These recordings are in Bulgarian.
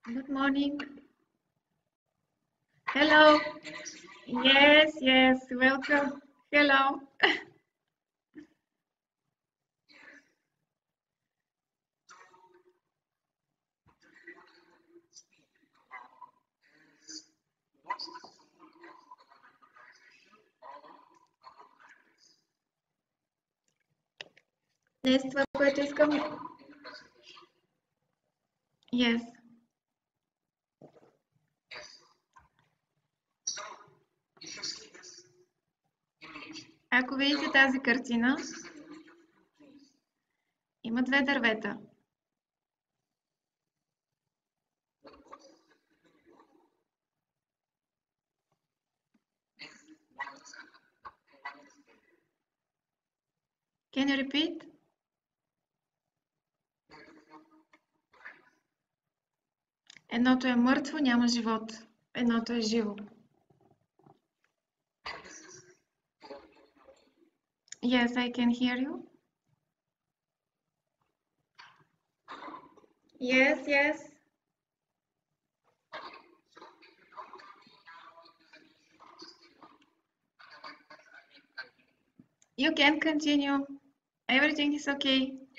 Good morning. Hello. Yes, welcome. Hello. Днес това, което искам... Yes. Ако видите тази картина, има две дървета. Can you repeat? Едното е мъртво, няма живот. Едното е живо. Yes, I can hear you. Yes. You can continue. Everything is okay.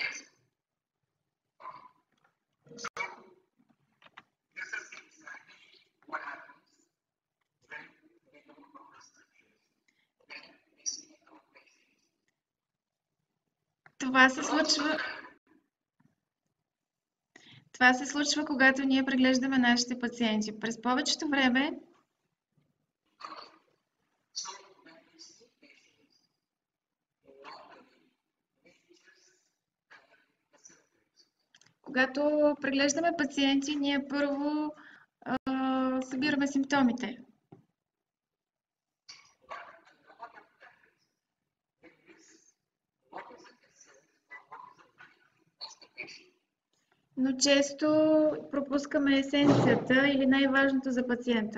Това се случва, когато ние преглеждаме нашите пациенти. През повечето време когато преглеждаме пациенти, ние първо събираме симптомите. Но често пропускаме есенцията или най-важното за пациента.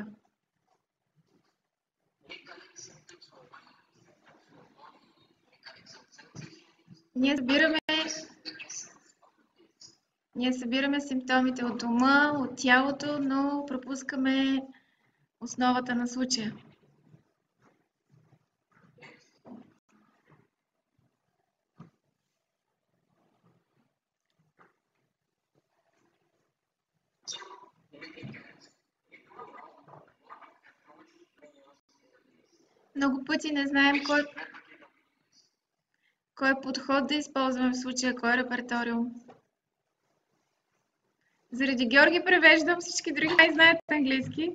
Ние събираме симптомите от ума, от тялото, но пропускаме основата на случая. Много пъти не знаем кой подход да използваме в случая, кой реперториум. Заради Георги превеждам, всички други май знаят английски.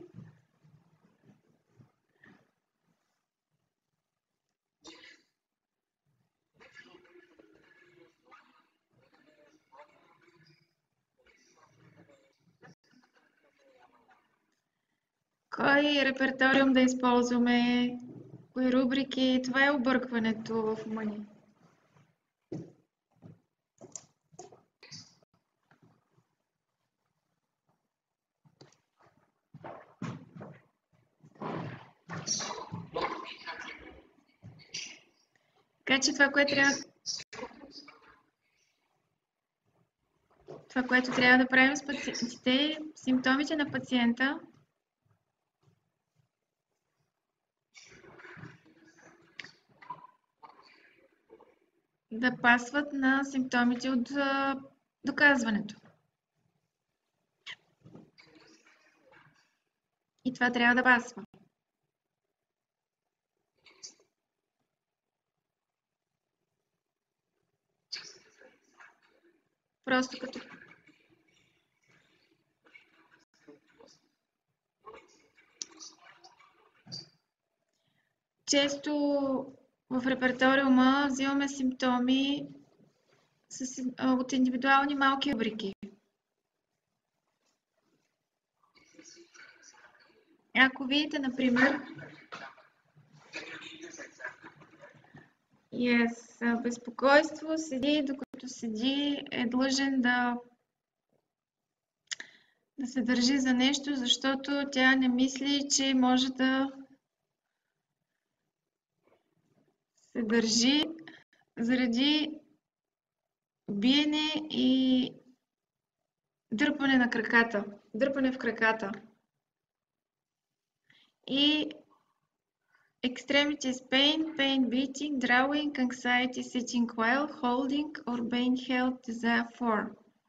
Кой реперториум да използваме, кои рубрики, това е объркването в ума ни. Така че това, което трябва да правим с пациентите, симптомите на пациента да пасват на симптомите от доказването. И това трябва да пасва. Просто като... Често в реперториума взимаме симптоми от индивидуални малки рубрики. Ако видите, например, безпокойство седи, докато седи, е длъжен да се държи за нещо, защото тя не мисли, че може да се държи заради биене и дърпане на краката, дърпане в краката. И extremities pain, pain beating, drawing, anxiety, sitting while, holding or being held, therefore.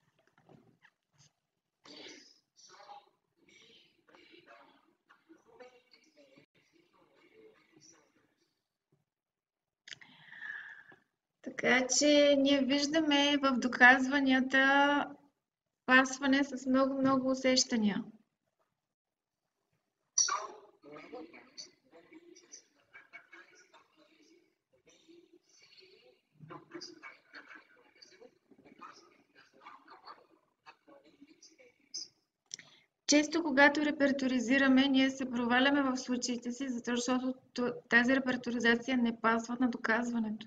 Така че ние виждаме в доказванията пасване с много усещания. Често, когато репертуаризираме, ние се проваляме в случаите си, защото тази репертуаризация не пасва на доказването.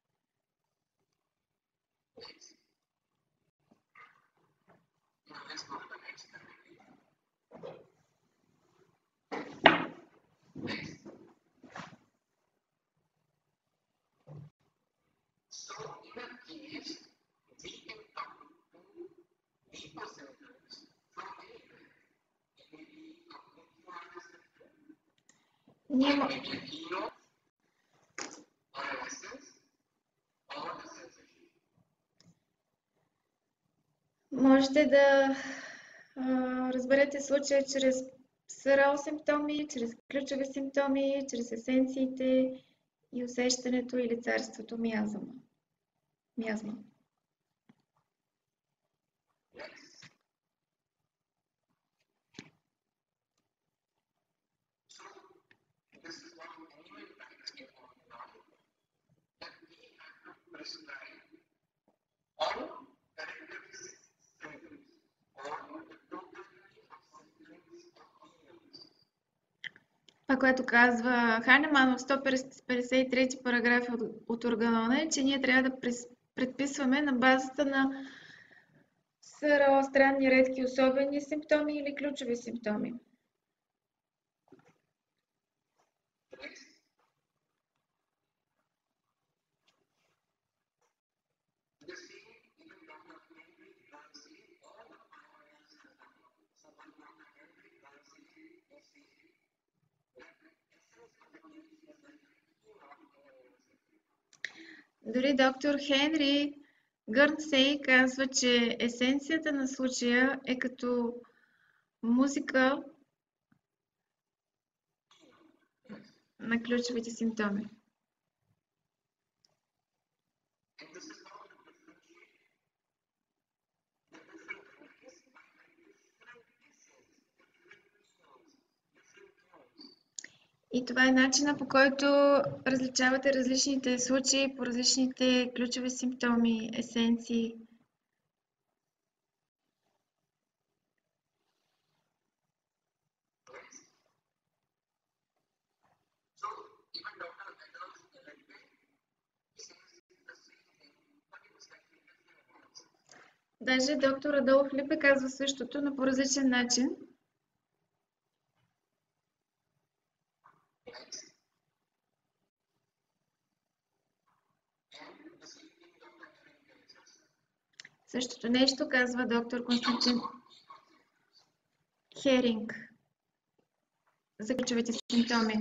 Можете да разберете случая чрез СРО симптоми, чрез ключови симптоми, чрез есенциите и усещането или царството миазма. Това, което казва Ханеман в 153 параграф от Органона е, че ние трябва да предписваме на базата на СРО, странни, редки, особени симптоми или ключови симптоми. Дори доктор Хенри Гърнсей казва, че есенцията на случая е като музика на ключовите симптоми. И това е начинът, по който различавате различните случаи по различните ключови симптоми, есенции. Даже доктор Адолф Липе казва същото, но по различен начин. Същото нещо казва доктор Константин Херинг за ключовите симптоми.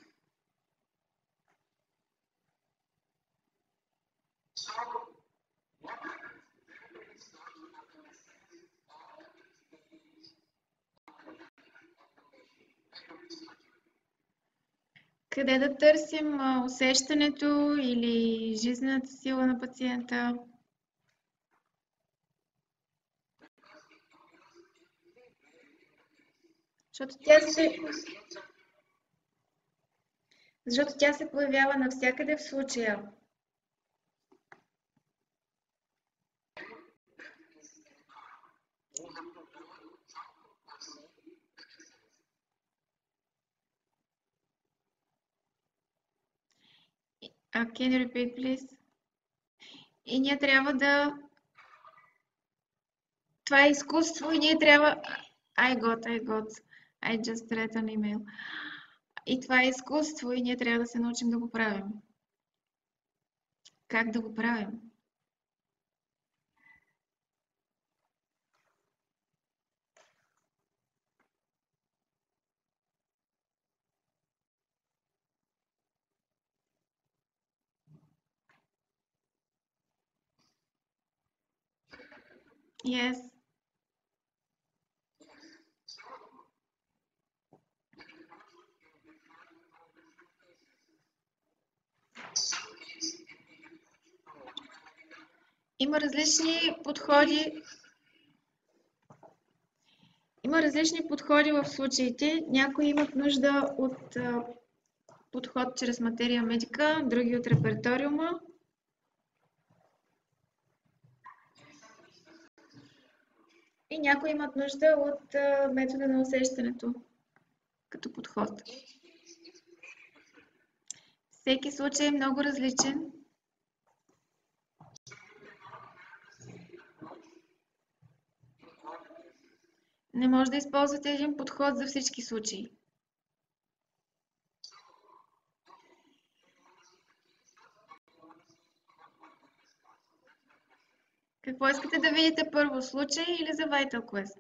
Къде да търсим усещането или жизнената сила на пациента? Защото тя се появява навсякъде в случая. Can you repeat, please? И ние трябва да... Това е изкуство и ние трябва... I just read an email. И това е изкуство и ние трябва да се научим да го правим. Как да го правим? Yes. Има различни подходи. Има различни подходи в случаите. Някои имат нужда от подход чрез материя медика, други от репертариума. И някои имат нужда от метода на усещането като подход. Всеки случай е много различен. Не може да използвате един подход за всички случаи. Какво искате да видите първо, случай или за Vital Quest?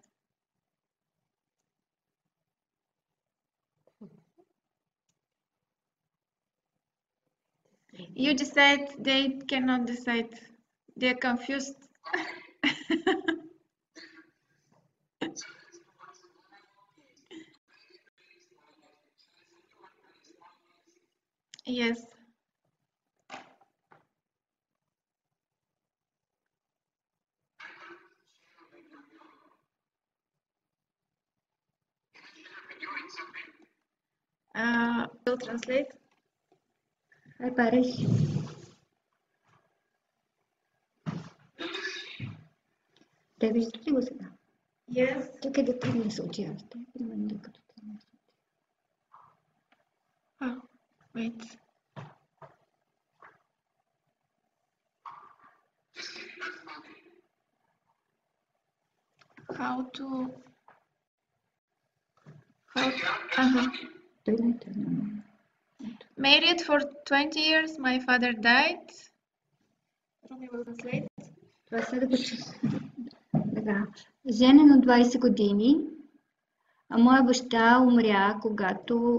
You decide, they cannot decide. They are confused. Yes. Will translate. Hi, Paresh. Те виждате ли го сега? Yes. Чакай да тръгне случая още. Примерно докато тръгне случая. Wait. How to... Той не тръгна. Married for 20 years, my father died. Rumi will translate. Това сега да го чуя. Така. Женен от 20 години, а моя баща умря, когато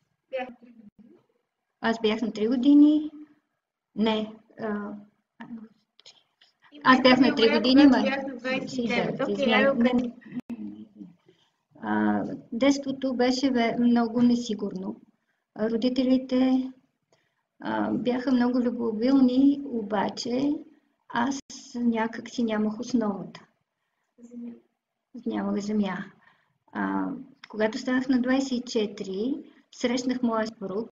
аз бях на 3 години. Не. Аз бях на 3 години, ма... Бях на 29. Детството беше много несигурно. Родителите бяха много любовилни, обаче аз някак си нямах основата. Нямах земя. Когато станах на 24, срещнах моя съпруг.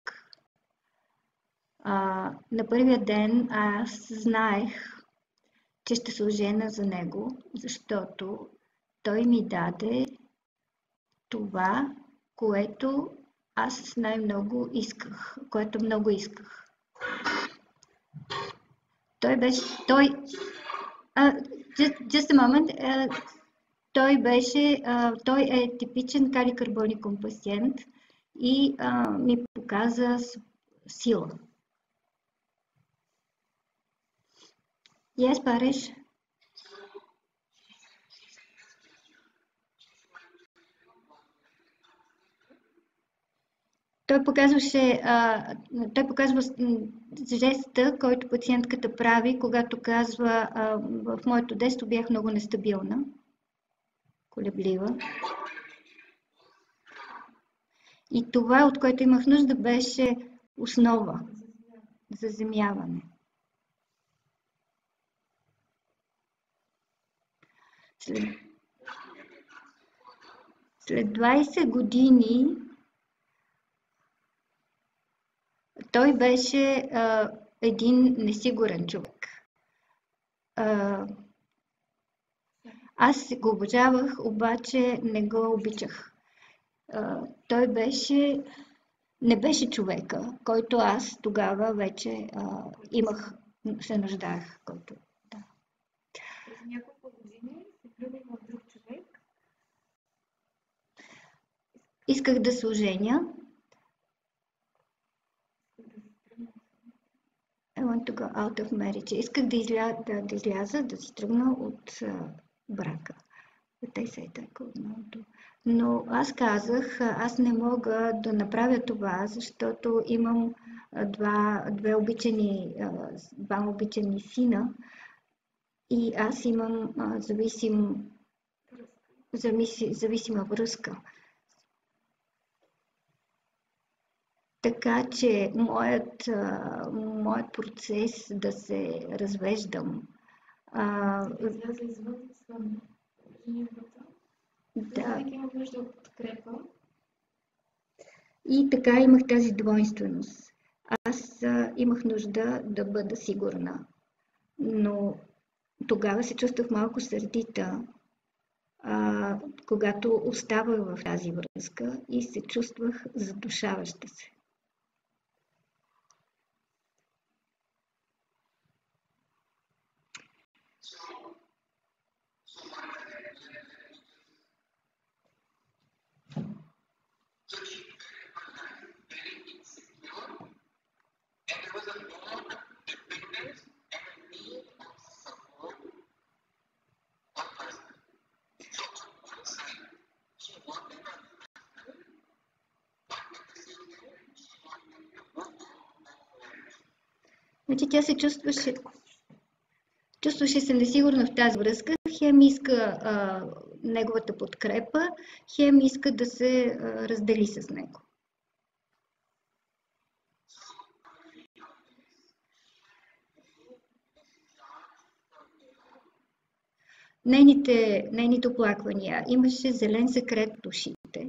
На първия ден аз знаех, че ще се оженя за него, защото той ми даде това, което аз най-много исках, което много исках. Той беше... Just a moment. Той е типичен каликарбоникум пациент и ми показа сила. Yes, Paresh. Той показва жеста, който пациентката прави, когато казва: в моето детство бях много нестабилна, колеблива. И това, от което имах нужда, беше основа за заземяване. След 20 години той беше един несигурен човек. Аз го обожавах, обаче не го обичах. Той не беше човека, който аз тогава вече се нуждаех. През няколко години се влюбих в друг човек. Исках да се оженя. I want to go out of marriage. Исках да изляза, да си тръгна от брака. Но аз казах, аз не мога да направя това, защото имам два обичани сина и аз имам зависима връзка. Така че моят процес да се развеждам. Изляза извън женитбата. Да. Всеки има нужда от подкрепа. И така имах тази двойственост. Аз имах нужда да бъда сигурна, но тогава се чувствах малко сърдита, когато оставах в тази връзка и се чувствах задушаваща се. Значи тя се чувстваше се несигурна в тази връзка. Хем иска неговата подкрепа, хем иска да се раздели с него. Нейните оплаквания. Имаше зелен секрет в ушите.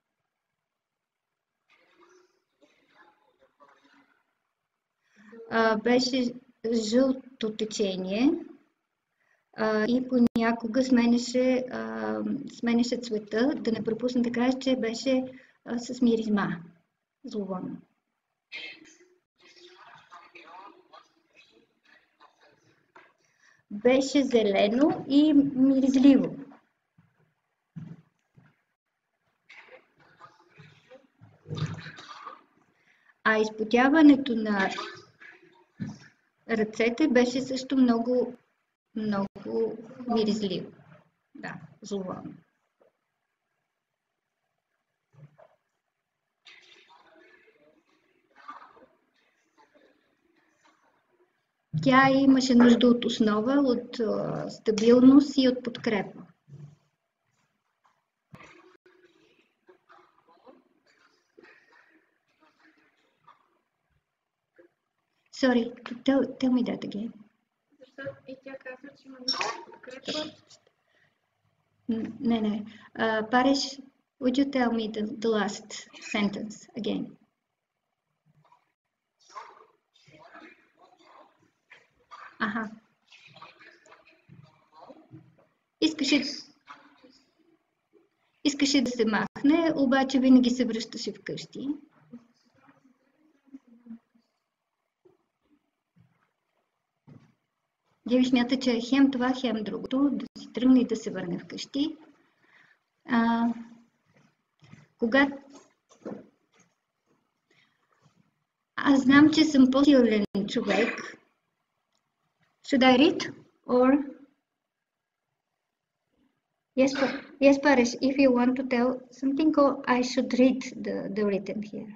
Беше жълто течение и понякога сменяше цвета, да не пропусна да кажа, че беше с миризма, зловонно. Беше зелено и миризливо. А изпотяването на ръцете беше също много миризливо. Да, зловонно. Тя имаше нужда от основа, от стабилност и от подкрепа. Sorry, tell me that again. Защото и тя казва, че има нужда от подкрепа. Не. Paresh, would you tell me the last sentence again? Аха. Искаше да се махне, обаче винаги се връщаше вкъщи. Деви смята, че е хем това, хем другото, да си тръгне и да се върне вкъщи. Аз знам, че съм по-силен човек. Should I read? Or? Yes, Paresh, if you want to tell something, I should read the written here.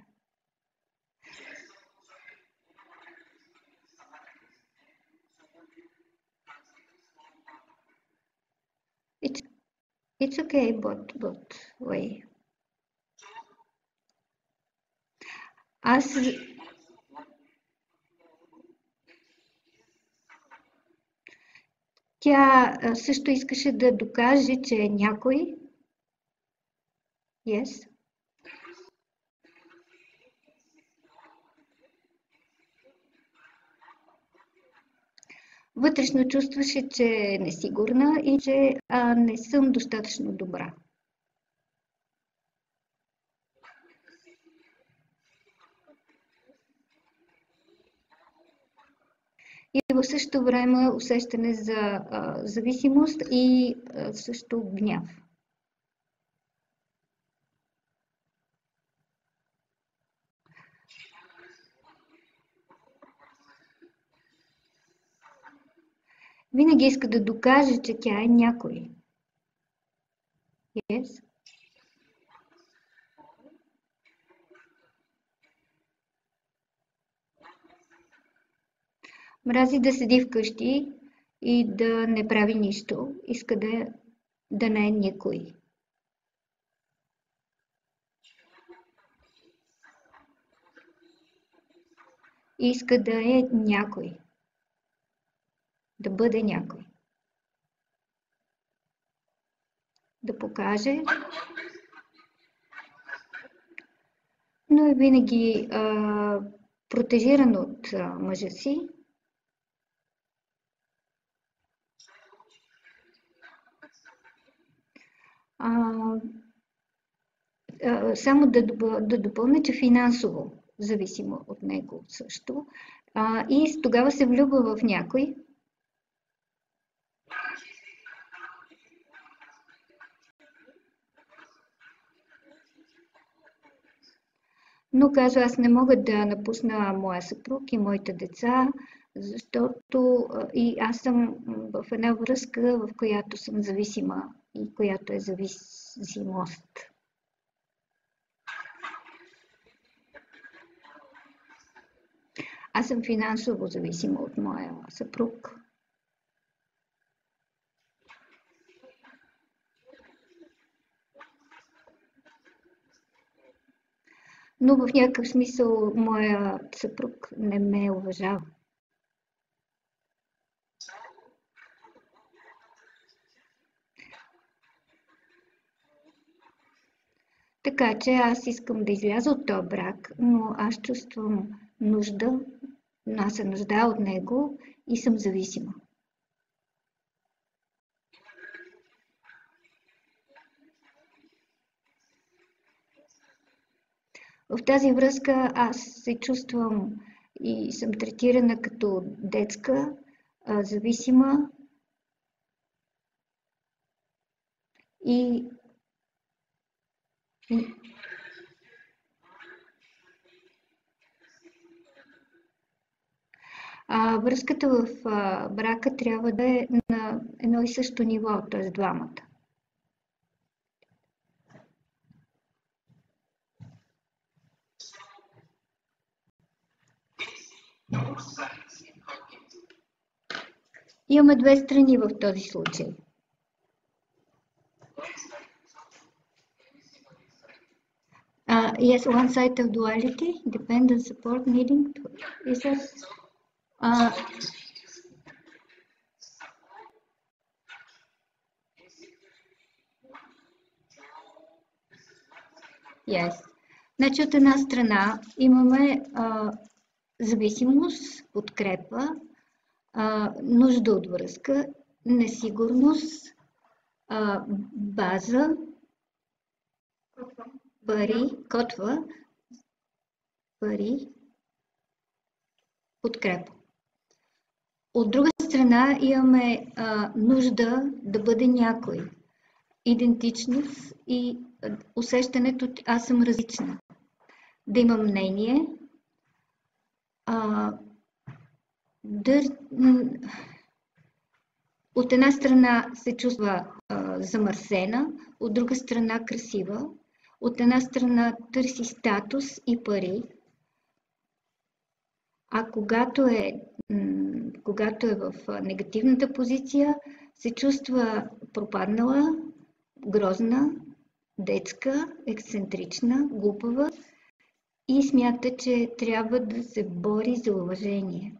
It's okay, but wait. Тя също искаше да докаже, че е някой. Yes. Вътрешно чувстваше, че е несигурна и че не съм достатъчно добра. И в същото време усещане за зависимост и също гняв. Винаги иска да докаже, че тя е някой. Yes. Мрази да седи вкъщи и да не прави нищо. Иска да не е никой. Иска да е някой. Да бъде някой. Да покаже, но е винаги протежиран от мъжа си. Само да допълня, че финансово зависимо от него също. И тогава се влюбва в някой. Но казва, аз не мога да напусна моя съпруг и моите деца, защото и аз съм в една връзка, в която съм зависима и която е зависимост. Аз съм финансово зависима от моя съпруг. Но в някакъв смисъл моят съпруг не ме уважава. Така че аз искам да изляза от този брак, но аз чувствам нужда, аз се нуждая от него и съм зависима. В тази връзка аз се чувствам и съм третирана като детска, зависима и връзката в брака трябва да е на едно и също ниво, т.е. двамата. Имаме две страни в този случай. Yes, one side of duality, dependent support needing to... Is that... Yes. Значи от една страна имаме зависимост, подкрепа, нужда от връзка, несигурност, база, пари, котва, пари, подкрепа. От друга страна имаме нужда да бъде някой, идентичност и усещането, че аз съм различна. Да има мнение, от една страна се чувства замърсена, от друга страна красива, от една страна търси статус и пари, а когато е в негативната позиция, се чувства пропаднала, грозна, детска, ексцентрична, глупава и смята, че трябва да се бори за уважение.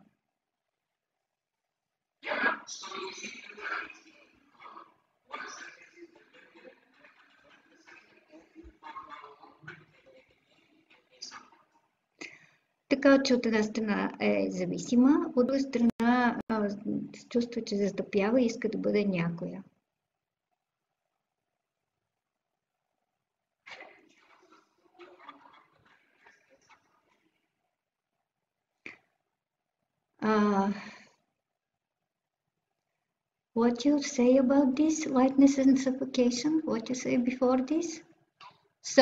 Така че от една страна е зависима, от друга страна се чувства, че застъпява и иска да бъде някоя. What you say about this, lightness and suffocation? What you say before this? So?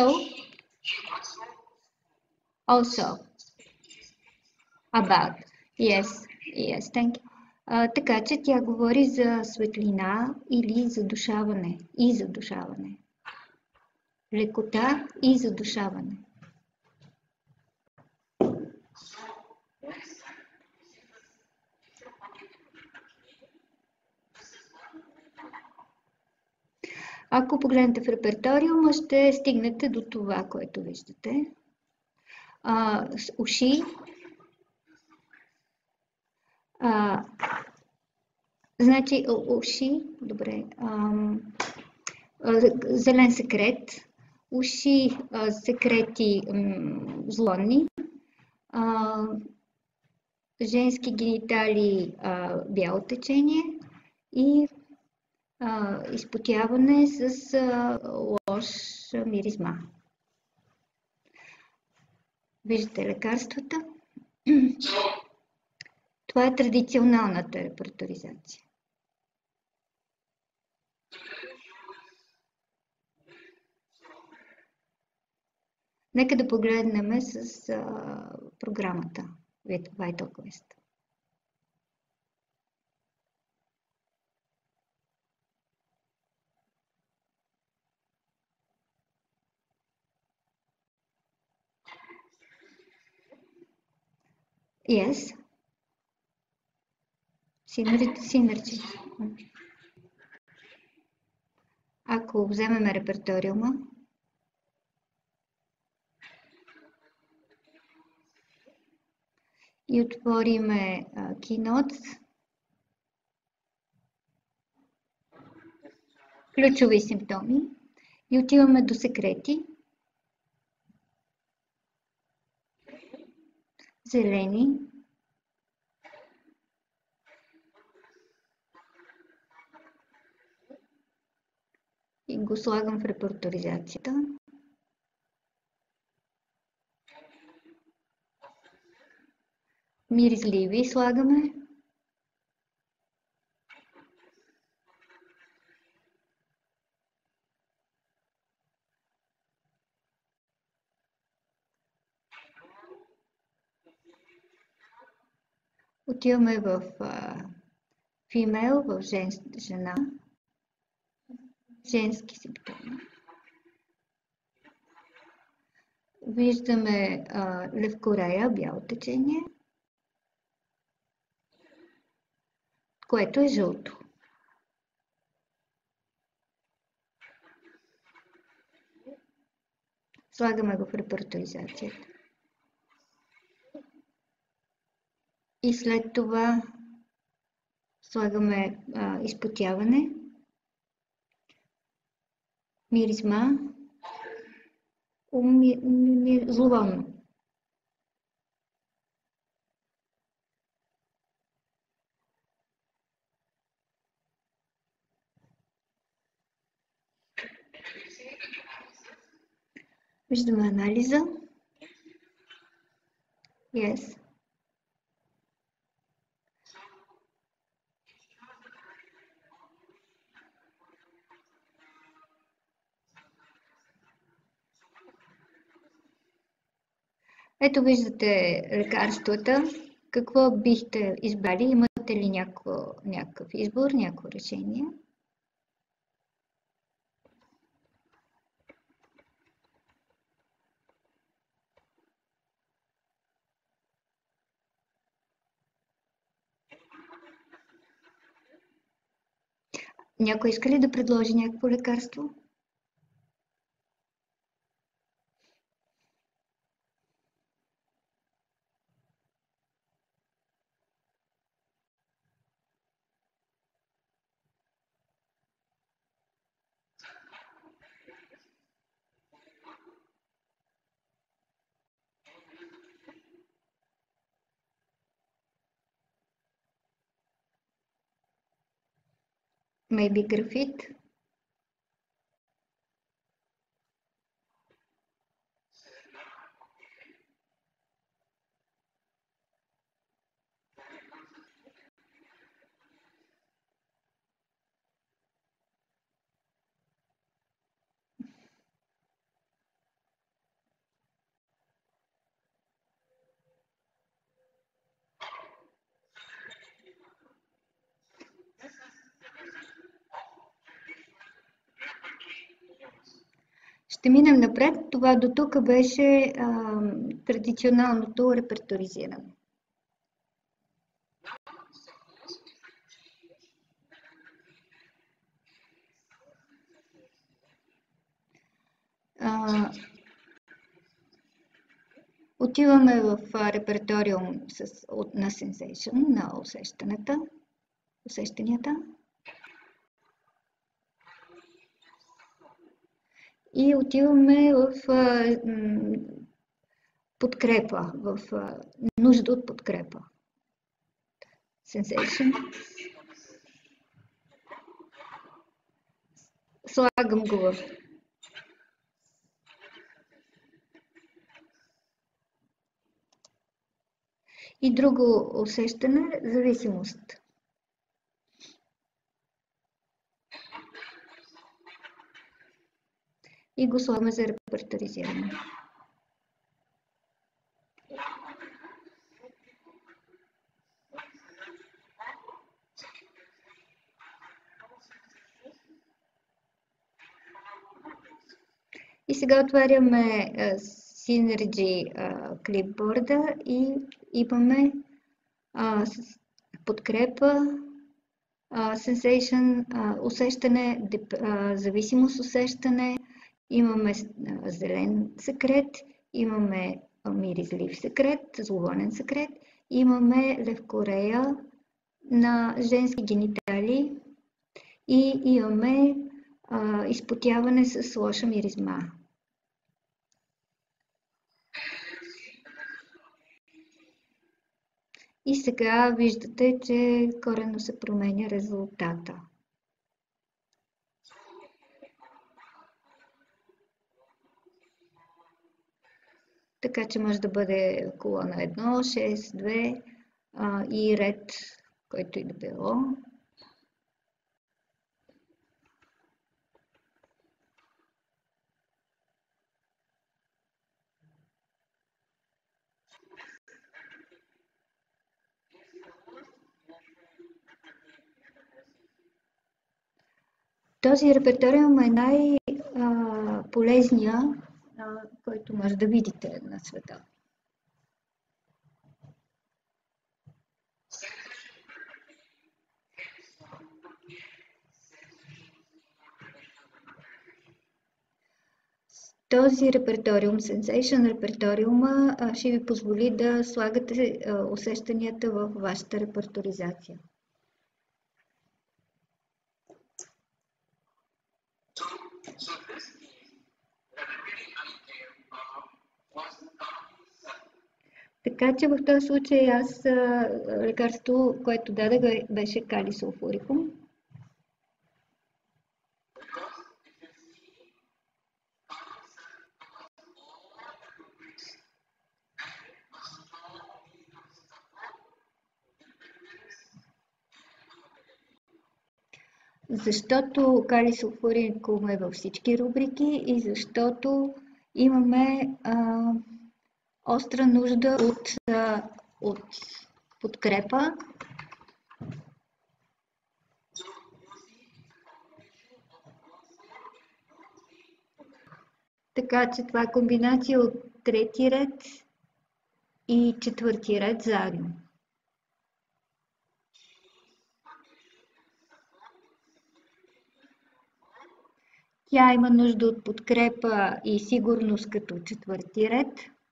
Also. About. Yes, thank you. Така че тя говори за светлина или задушаване и задушаване. Лекота и задушаване. Ако погледнете в реперториума, ще стигнете до това, което виждате. С уши. Значи, уши, добре, зелен секрет, уши, секрети злонни, женски генитали, бяло течение и изпотяване с лош миризма. Виждате лекарствата. Това е традиционалната репертуаризация. Нека да погледнем с програмата VitalQuest. Yes. Synergy. Ако вземем реперториума, и отвориме Keynote, ключови симптоми, и отиваме до секрети, зелени, и го слагам в репертуаризацията. Миризливи слагаме. Отиваме в female, в жена, женски симптоми. Виждаме левкорея, бяло течение, което е жълто. Слагаме го в репертуаризацията. И след това слагаме изпотяване, миризма, зловонно. Виждаме анализа. Yes. Ето виждате лекарствата. Какво бихте избрали? Имате ли някакъв избор, някакво решение? Някой иска ли да предложи някакво лекарство? Maybe графит? Ще минем напред. Това до тук беше традиционалното репертуаризиране. Отиваме в реперториум на sensation, на усещанията. И отиваме в подкрепа, в нужда от подкрепа. Sensation. Слагам го в и друго усещане, зависимост. И го слагаме за репертуаризиране. И сега отваряме Synergy клипборда и имаме подкрепа, sensation, усещане, зависимост усещане, имаме зелен секрет, имаме миризлив секрет, зловонен секрет, имаме левкорея на женски генитали и имаме изпотяване с лоша миризма. И сега виждате, че коренно се променя резултата. Така че може да бъде колона 1, 6, 2 и ред, който и да било. Този реперториум е най-полезния, който може да видите на света. Този реперториум, Sensation реперториума, ще ви позволи да слагате усещанията в вашата репертуаризация. Така че в този случай аз лекарството, което дадах, беше калий-сулфурикум. Защото калий-сулфурикум е във всички рубрики и защото имаме остра нужда от подкрепа. Така че това е комбинация от трети ред и четвърти ред заедно. Тя има нужда от подкрепа и сигурност като четвърти ред.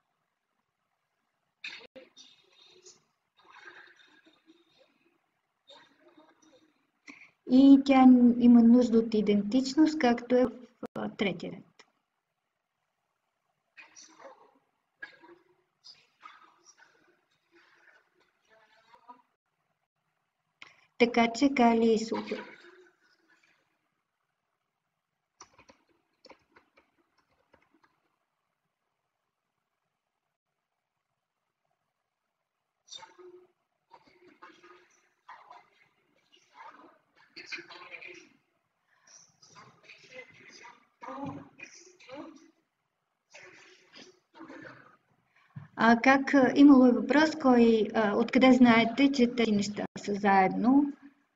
И тя има нужда от идентичност, както е в трети ред. Така че калий-сулфурикум. Имало е въпрос, откъде знаете, че тези неща са заедно?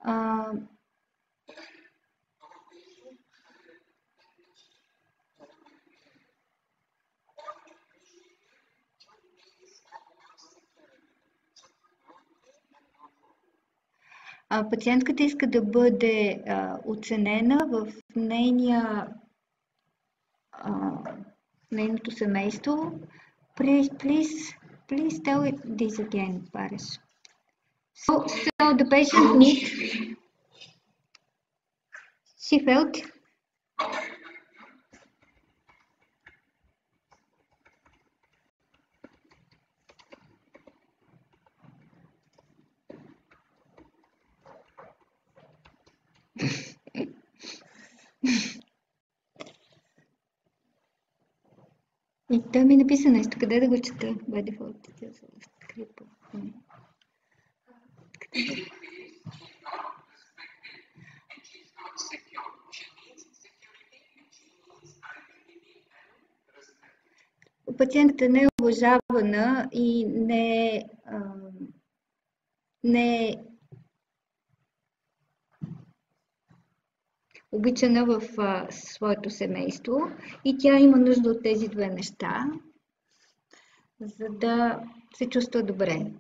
Пациентката иска да бъде оценена в нейния нейното семейство. Please tell it this again, Paris. So the patient she felt и той ми написа нещо, къде да го чета? By default. Пациентът не е уважавана и не е обичана в своето семейство и тя има нужда от тези две неща, за да се чувства добре.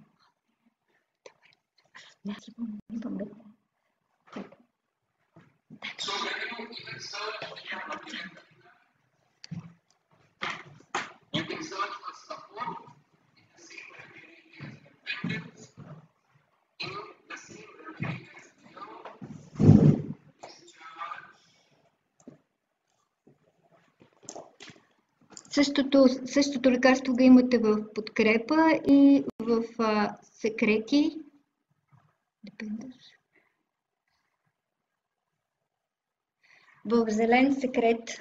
Същото лекарство го имате в подкрепа и в секрети. В зелен секрет.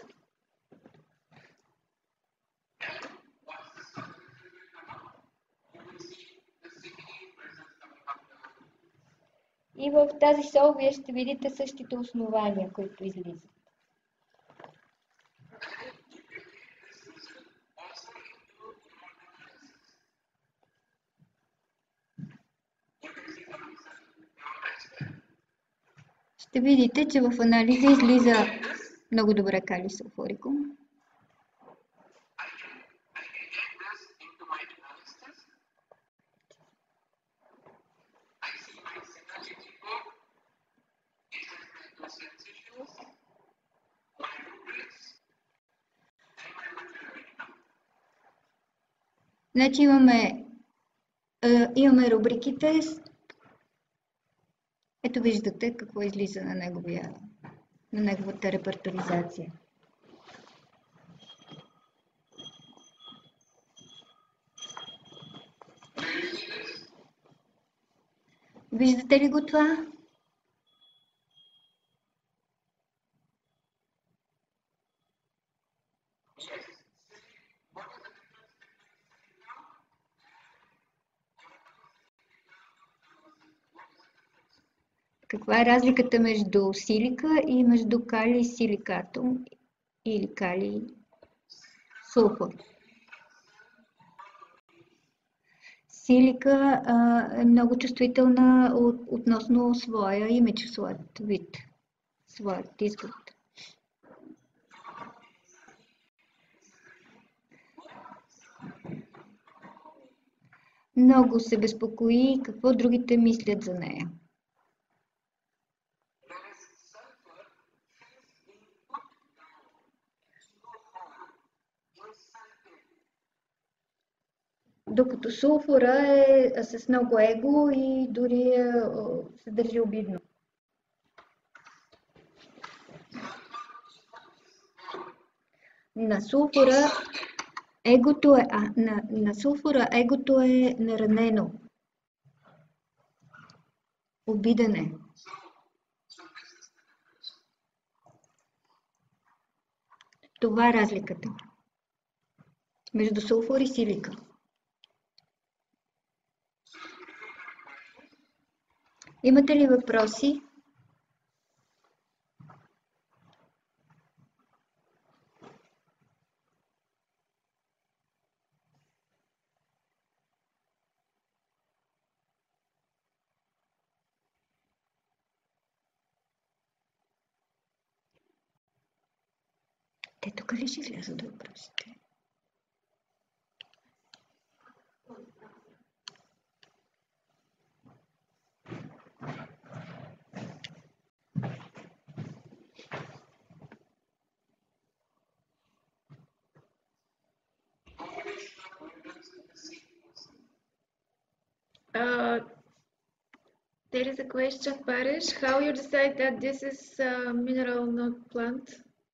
И в тази сол вие ще видите същите основания, които излизат. Ще видите, че в анализа излиза много добре калий сулфурикум. Значи имаме рубриките. Ето виждате какво излиза на неговата репертуаризация. Виждате ли го това? Каква е разликата между силика и между калий силикатум или калий сулфур? Силика е много чувствителна относно своя имидж, своят вид, своят изглед. Много се безпокои какво другите мислят за нея. Докато сулфура е с много его и дори се държи обидно. На сулфура егото е наранено. Обиден е. Това е разликата между сулфур и силика. Имате ли въпроси? Те тук ли ще излязат въпросите? There is a question, Paresh. How you decide that this is mineral, not plant?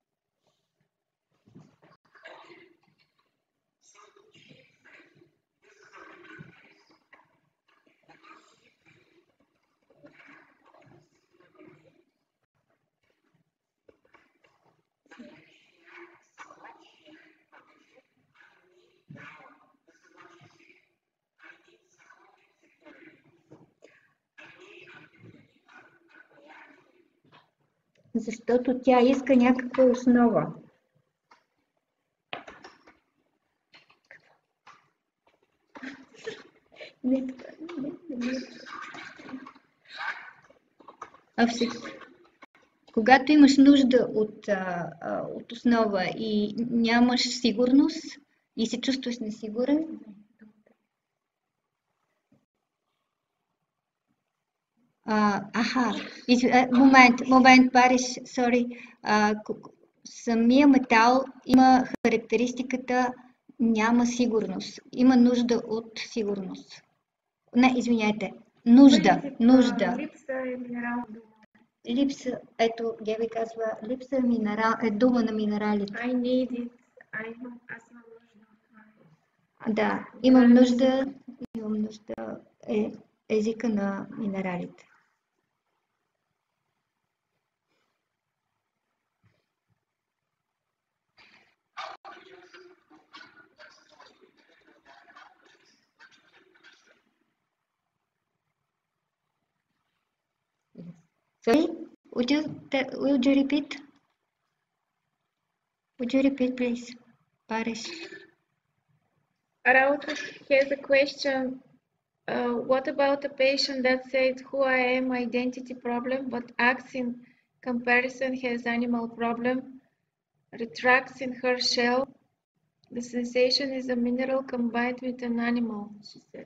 Защото тя иска някаква основа. Не, това не. Когато имаш нужда от основа и нямаш сигурност и се чувстваш несигурен, момент, Париж, sorry. Самия метал има характеристиката няма сигурност. Има нужда от сигурност. Не, извиняйте. Нужда. Липса е минерал. Липса, ето, Геви казва, липса е дума на минералите. I need it. Аз имам нужда. Да, имам нужда е езика на минералите. Sorry, would you repeat? Would you repeat, please? Paresh. Rauta has a question. What about a patient that said who I am identity problem but acts in comparison has animal problem, retracts in her shell? The sensation is a mineral combined with an animal, she said.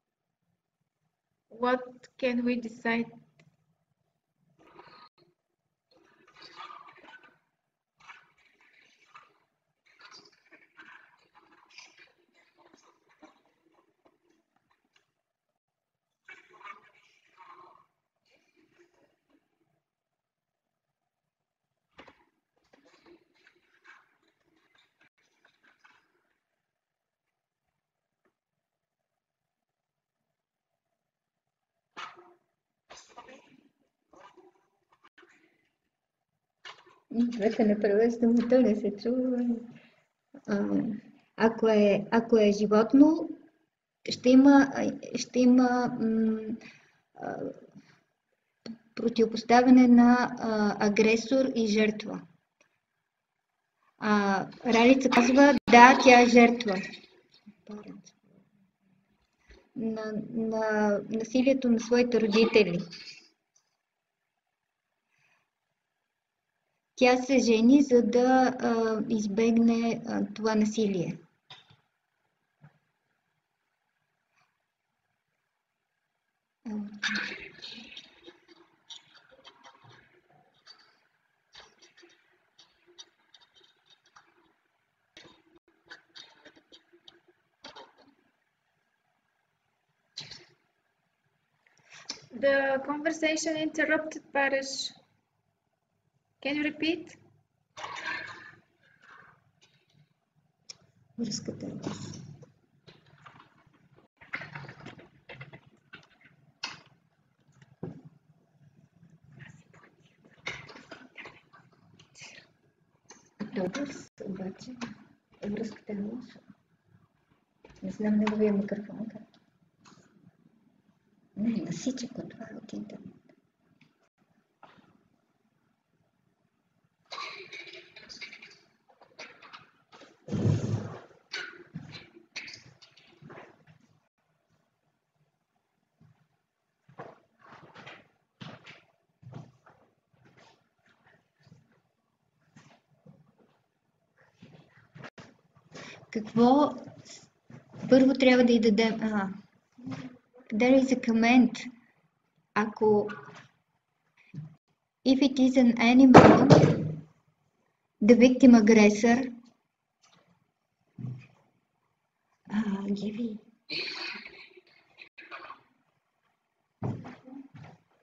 What can we decide? Двете не превеждам, то не се чува. Ако е животно, ще има противопоставяне на агресор и жертва. Ралица казва, да, тя е жертва на насилието на своите родители. Тя се жени, за да избегне това насилие. The conversation interrupted, Paresh. Can you repeat? Връзката е лоша. Добър, обаче връзката е лоша. Не знам неговия микрофон. Не, насича го това от интернет. Какво първо трябва да й дадем? There is a comment. Ако if it is an animal, the victim aggressor, Givi.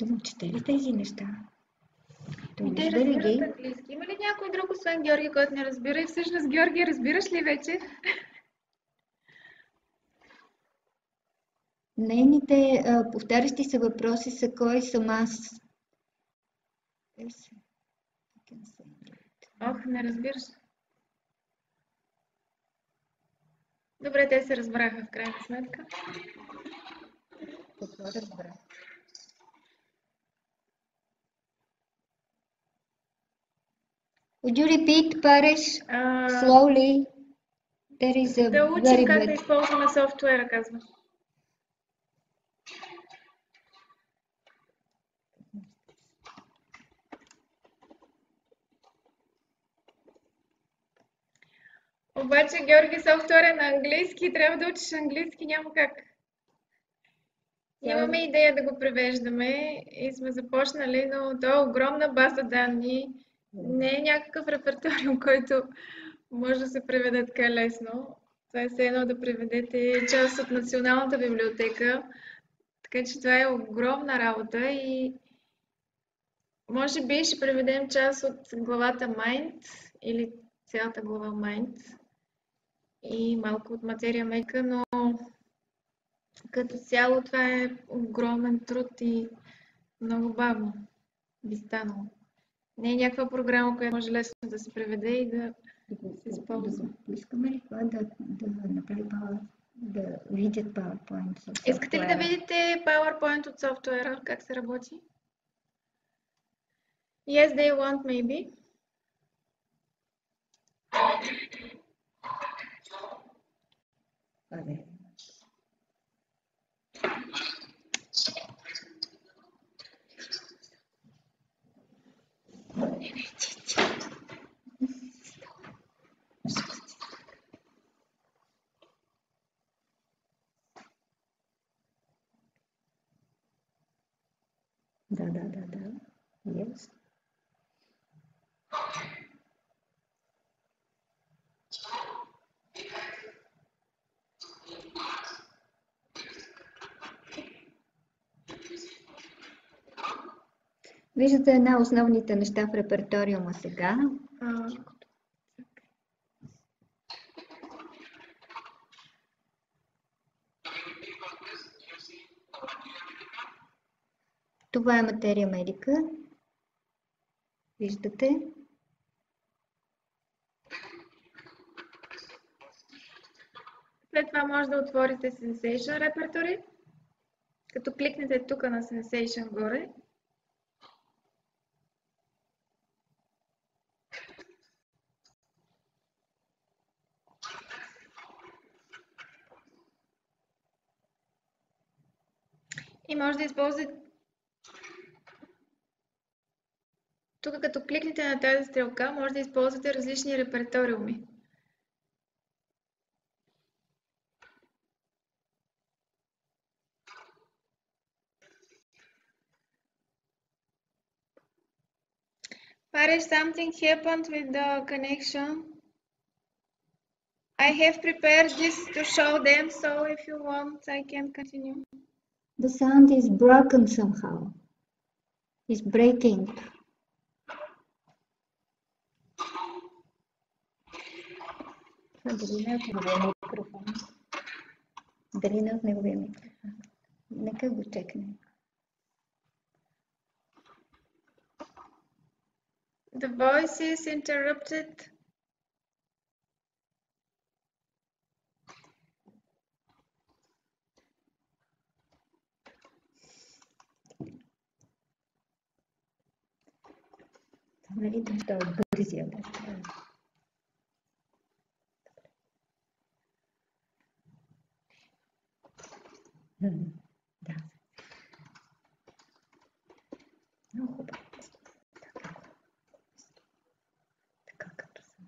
Да му чете ли тези неща? Той Те разбира разбират ги. английски. Има ли някой друг, освен Георги, който не разбира? И всъщност, Георги, разбираш ли вече? Нейните повтарящи се въпроси са кой съм аз. Ох, не разбираш. Добре, те се разбраха в крайна сметка. Какво разбра? Would you repeat, Paresh, slowly? There is a Да учим very как да bad... използваме софтуера, казва. Обаче, Георги, софтуер е на английски, трябва да учиш английски, няма как. Имаме идея да го превеждаме и сме започнали, но то е огромна база данни. Не е някакъв репертуариум, който може да се преведе така лесно. Това е все едно да преведете част от Националната библиотека. Така че това е огромна работа и може би ще преведем част от главата Mind или цялата глава Mind и малко от материя мека, но като цяло това е огромен труд и много бавно би станало. Не е някаква програма, която може лесно да се преведе и да се използва. Искаме ли това да направи да видят PowerPoint? Искате ли да видите PowerPoint от софтуера, как се работи? Yes, they want, maybe. Да. Yes. Виждате една основните неща в репертуариума сега. Това е материя медика. Виждате? След това може да отворите Sensation Repertory, като кликнете тук на Sensation горе. И може да използвате тук, като кликнете на тази стрелка, може да използвате различни репертуариуми. Paresh, something happened with the connection. I have prepared this to show them, so if you want, I can continue. The sound is broken somehow. It's breaking. Дали не от неговия микрофон? Дали не от неговия микрофон? Нека го чекнем. The voice is interrupted. Нали да е бързия да Да. Много хубаво. Така като съм.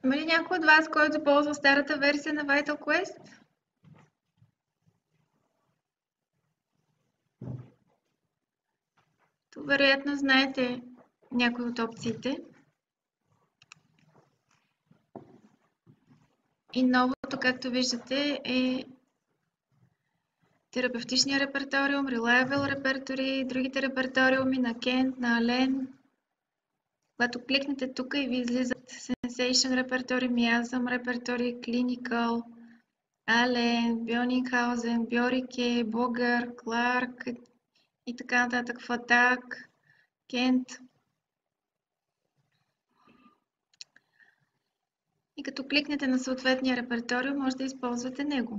Има ли някой от вас, който ползва старата версия на Vital Quest? То вероятно знаете някои от опциите. И новото, както виждате, е терапевтичния реперториум, Reliable Repertory, другите реперториуми на Kent, на Allen. Когато кликнете тук и ви излизат Sensation Repertory, Miasm Repertory, Clinical, Allen, Bioningshausen, Бьорике, Богър, Кларк и така нататък, Фатак, Кент. И като кликнете на съответния реперториум, може да използвате него.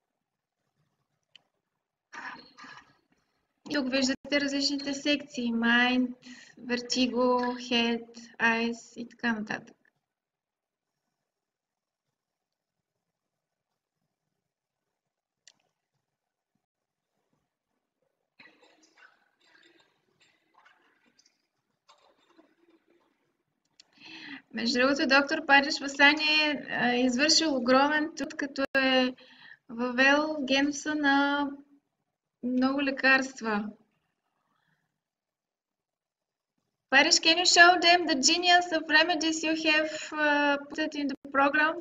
Тук виждате различните секции: Mind, Vertigo, Head, Eyes и така нататък. Между другото, доктор Париж Васани е извършил огромен труд, като е въвел генуса на много лекарства. Parish, can you show them the genius of remedies you have put in the program?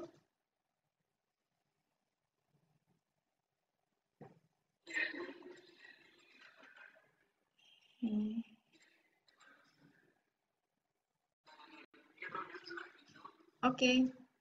Okay.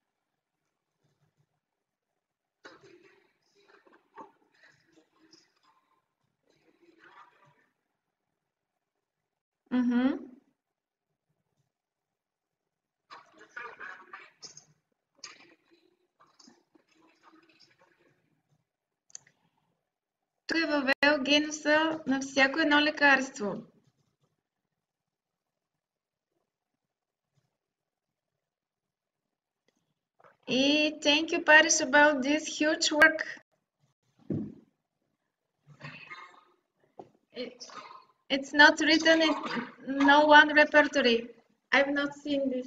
Тук е въвел генуса на всяко едно лекарство. И thank you, Paris, about this huge work. It's not written in no one repertory. I've not seen this.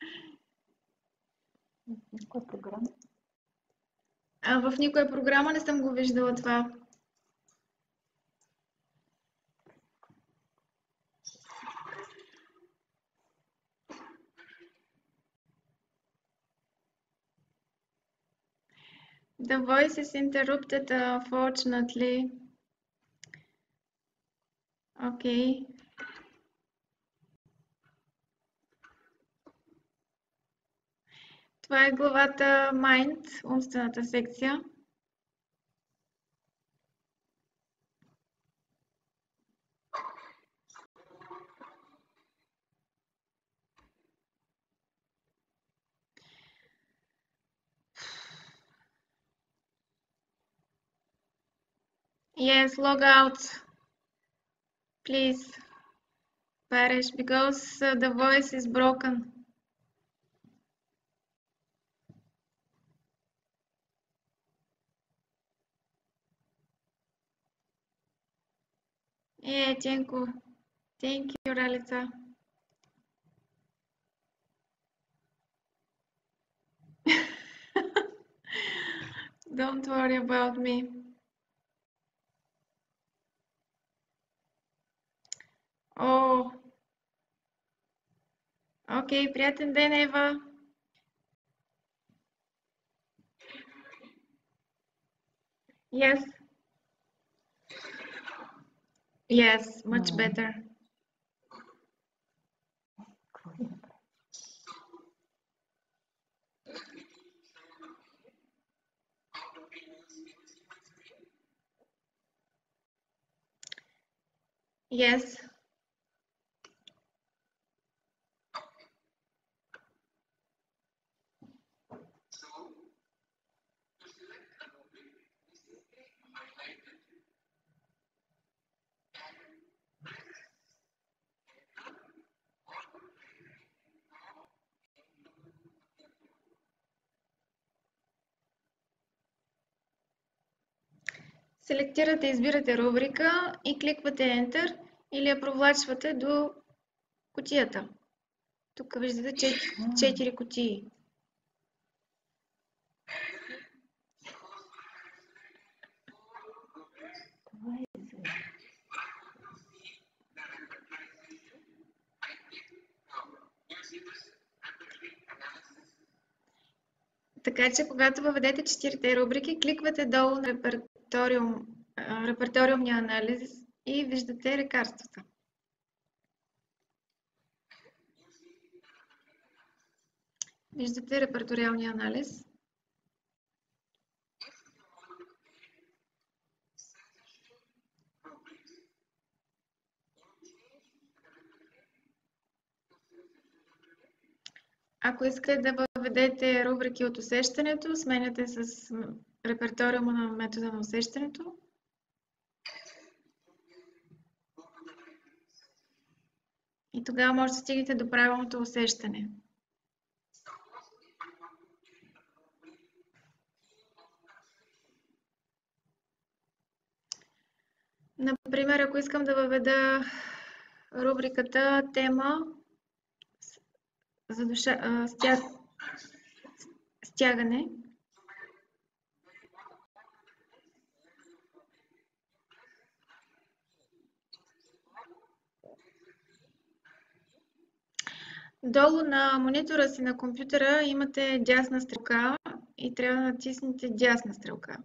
В никоя програма не съм го виждала това. The voice is interrupted, unfortunately. Okay. Това е главата Mind, умствената секция. Yes, log out, please, Paris, because the voice is broken. Yeah, thank you, Ralica. Don't worry about me. Oh. Окей, приятен ден, Ева. Yes. Yes, much better. Yes. Селектирате, избирате рубрика и кликвате Enter или я провлачвате до кутията. Тук виждате 4 кутии. Така че, когато въведете 4-те рубрики, кликвате долу на реперториумния анализ и виждате лекарствата. Виждате реперториалния анализ. Ако искате да въведете рубрики от усещането, сменяте с реперториума на метода на усещането. И тогава може да стигнете до правилното усещане. Например, ако искам да въведа рубриката тема за стягане, долу на монитора си на компютъра имате дясна стрелка и трябва да натиснете дясна стрелка.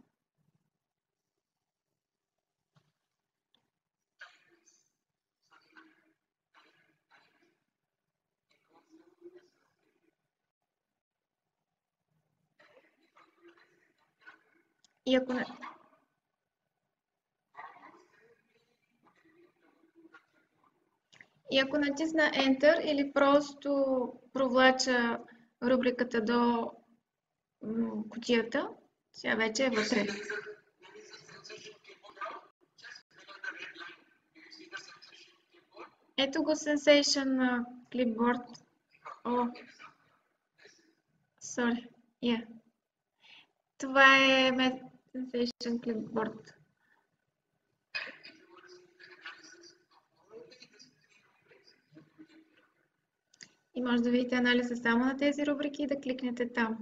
И ако натисна Enter или просто провлача рубриката до кутията, сега вече е вътре. Ето го Sensation Clipboard. Sorry. Yeah. Това е Sensation Clipboard. И може да видите анализа само на тези рубрики и да кликнете там.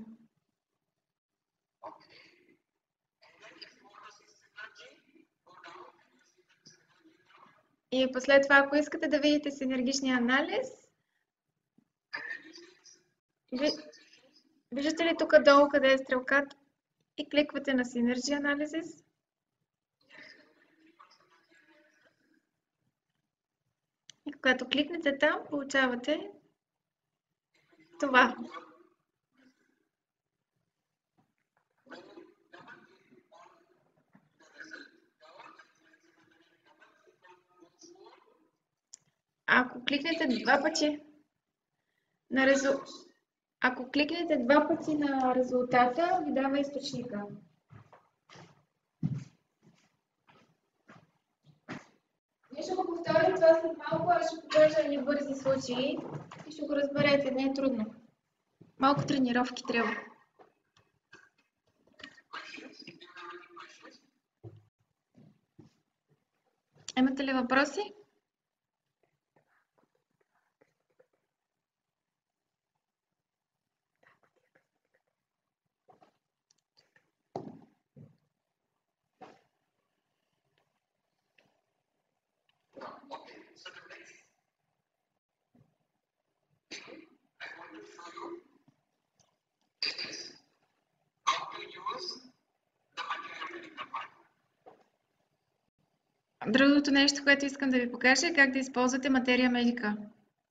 И после това, ако искате да видите синергичния анализ, виждате ли тук долу къде е стрелката и кликвате на Synergy Analysis. И когато кликнете там, получавате това. Ако кликнете два пъти на резултата, ви дава източника. Ние ще го повторим това след малко, аз ще покажа едни бързи случаи и ще го разберете, не е трудно. Малко тренировки трябва. Имате ли въпроси? Другото нещо, което искам да ви покажа, е как да използвате материя медика.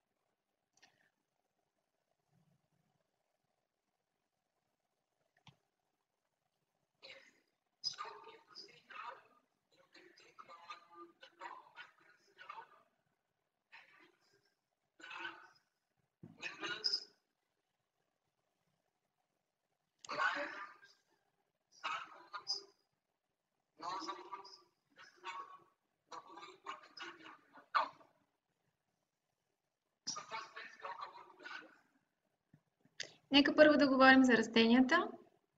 Нека първо да говорим за растенията.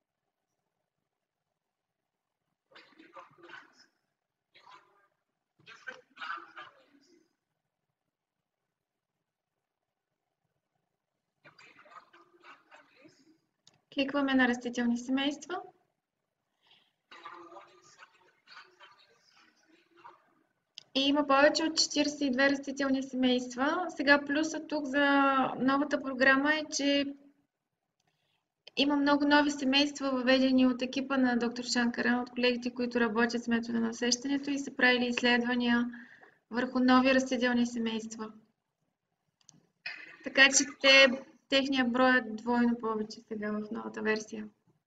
Кликваме на растителни семейства. И има повече от 42 растителни семейства. Сега плюсът тук за новата програма е, че Има много нови семейства, въведени от екипа на доктор Шанкаран, от колегите, които работят с метода на усещането и са правили изследвания върху нови растителни семейства. Така че техният брой е двойно повече сега в новата версия.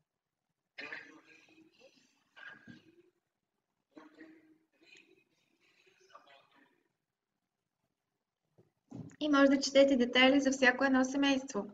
И може да четете детайли за всяко едно семейство.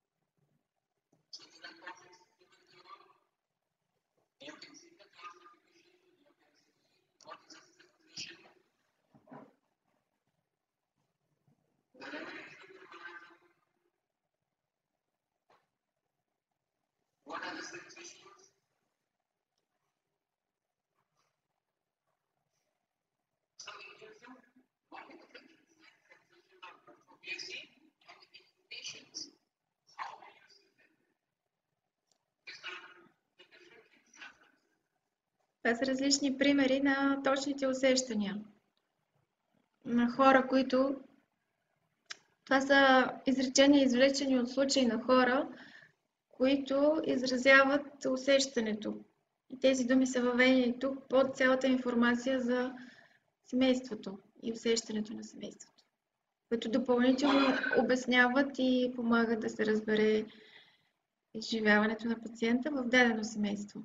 Това са различни примери на точните усещания на хора, които... Това са изречения, извлечени от случаи на хора, които изразяват усещането. И тези думи са въведени тук под цялата информация за семейството и усещането на семейството, които допълнително обясняват и помагат да се разбере изживяването на пациента в дадено семейство.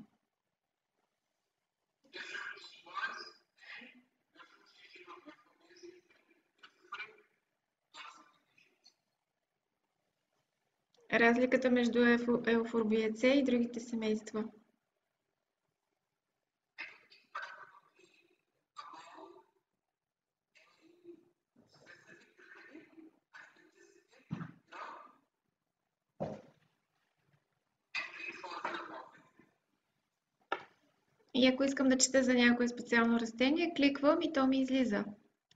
Разликата между еуфорбия С и другите семейства. И ако искам да чета за някое специално растение, кликвам и то ми излиза.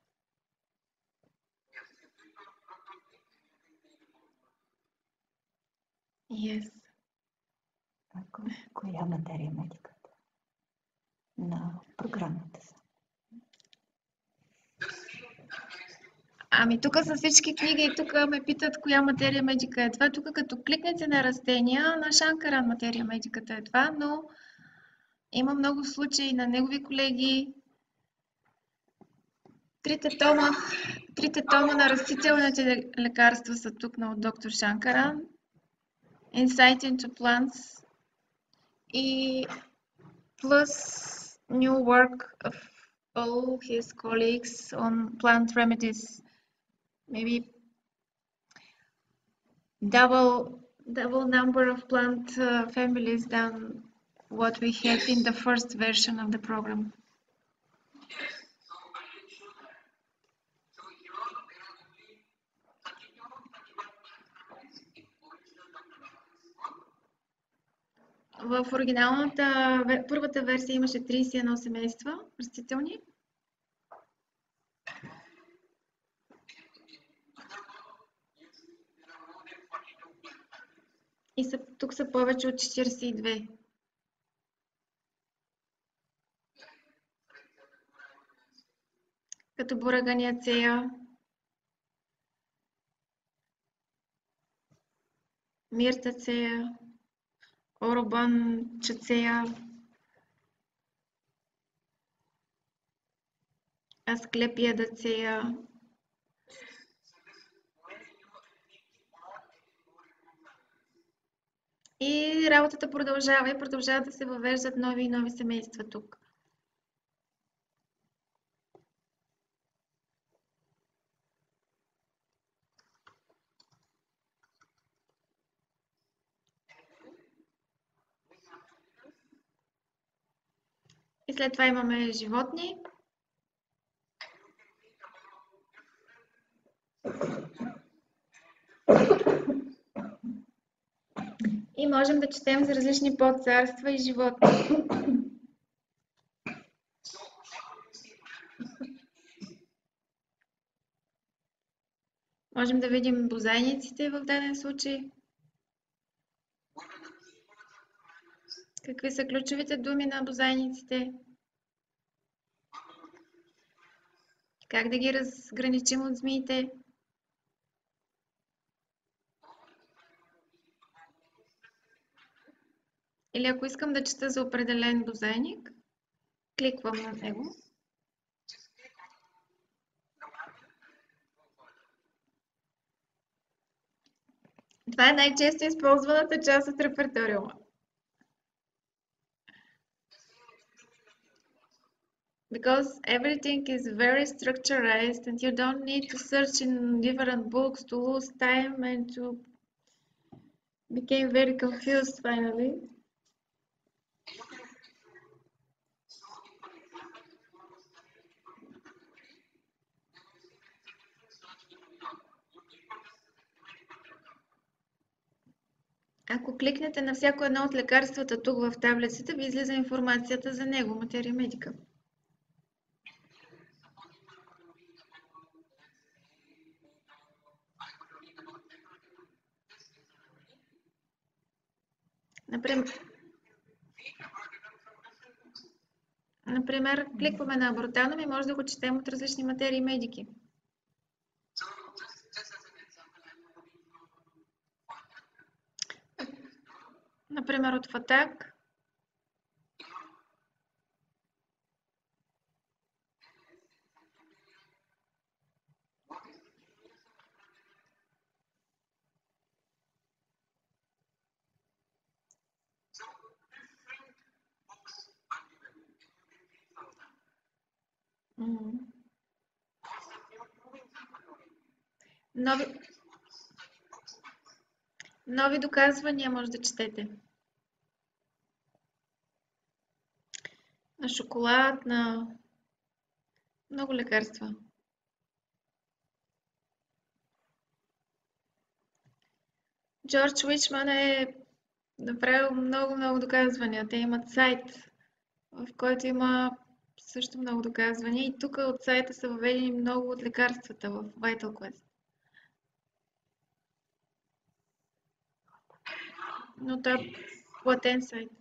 Yes. Коя материя е медиката? На програмата са. Ами тук са всички книги и тук ме питат коя материя медика е това. Тук като кликнете на растения, на Шанкаран материя медиката е това, но има много случаи на негови колеги. Трите тома на растителните лекарства са тук от доктор Шанкаран. Insight into Plants и plus new work of all his colleagues on plant remedies. Maybe double number of plant families than what we had in the first version of the program. В оригиналната, първата версия имаше 31 семейства растителни. И тук са повече от 42. Като бураганиацея, миртацея, оробанчацея, асклепиадацея. И работата продължава и продължават да се въвеждат нови и нови семейства тук. И след това имаме животни. И можем да четем за различни подцарства и животни. Можем да видим бозайниците в даден случай. Какви са ключовите думи на бозайниците? Как да ги разграничим от змиите? Или ако искам да чета за определен дозайник, кликвам на него. Това е най-често използваната част от реперториума. Because everything is very structured and you don't need to search in different books to lose time and to became very confused finally. Ако кликнете на всяко едно от лекарствата тук в таблицата, ви излиза информацията за него, материя медика. Например, кликваме на Абортанум и може да го четем от различни материи медики. Например, от Фатак. Нови доказвания може да четете. На шоколад, на много лекарства. Джордж Уичман е направил много доказвания. Те имат сайт, в който има също много доказвания. И тук от сайта са въведени много от лекарствата в Vital Quest. Но това е платен сайт.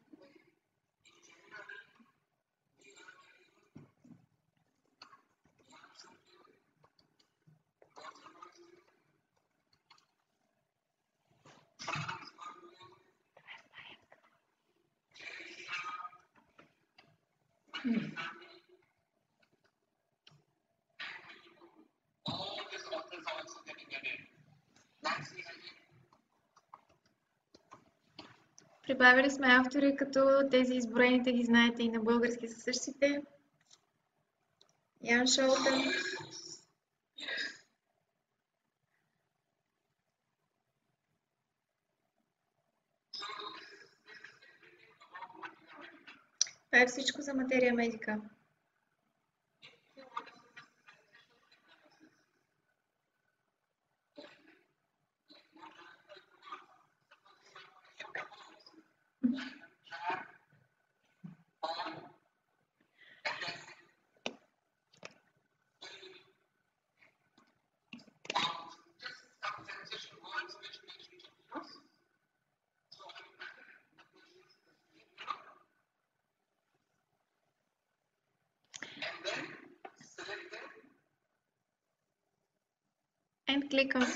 Прибавили сме автори, като тези изброените ги знаете и на български са същите. Ян Шолтън. Това е всичко за материя медика. And click on.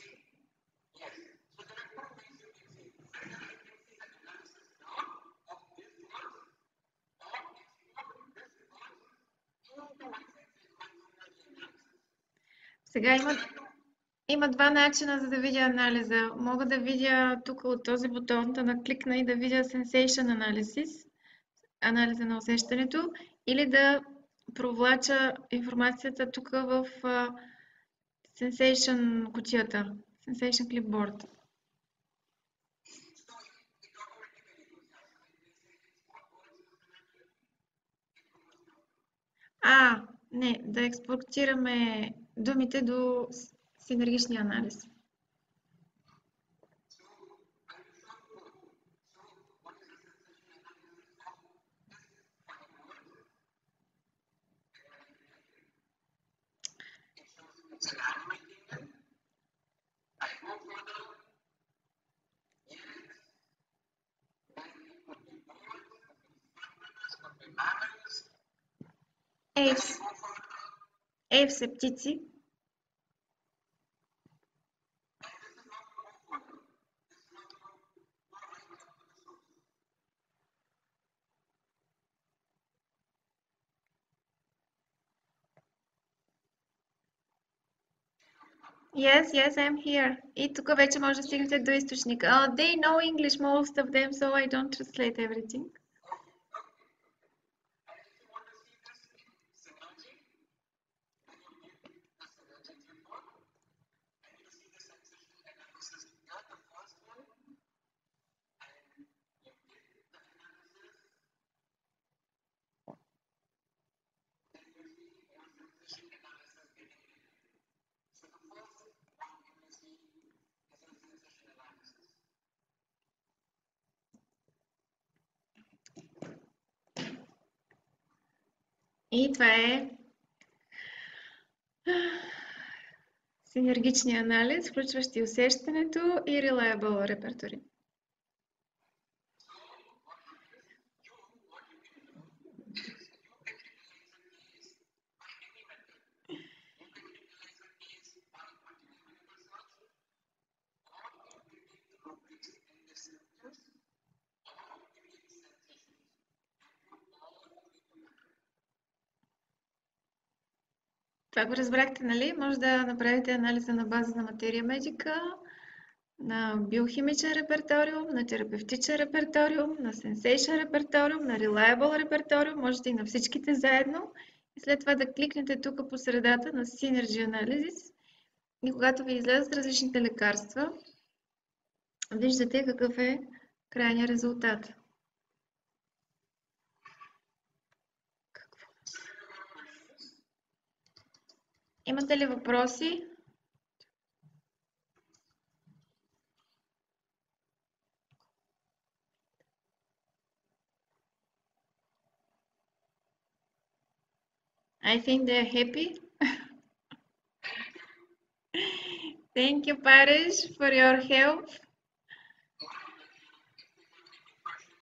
Сега има два начина, за да видя анализа. Мога да видя тук от този бутон, да накликна и да видя Sensation Analysis, анализа на усещането, или да провлача информацията тук в Sensation кутията, Sensation Clipboard. Не, да експортираме думите до синергичния анализ. Все птици. Yes, yes, I'm here. И тук вече може да стигнете до източника. They know English, most of them, so I don't translate everything. И това е синергичния анализ, включващ и усещането и reliable repertory. Това го разбрахте, нали? Може да направите анализа на база на материя медика, на биохимичен реперториум, на терапевтичен реперториум, на сенсейшн реперториум, на reliable реперториум, можете и на всичките заедно. И след това да кликнете тук по средата на Synergy Analysis и когато ви излязат различните лекарства, виждате какъв е крайният резултат. Имате ли въпроси? I think they're happy. Thank you, Paresh, for your help.